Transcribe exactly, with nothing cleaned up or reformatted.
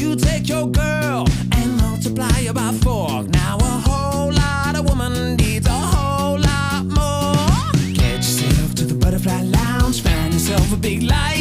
you take your girl and multiply her by four. Now a whole lot of woman needs a whole lot more. Get yourself to the butterfly lounge, find yourself a big light.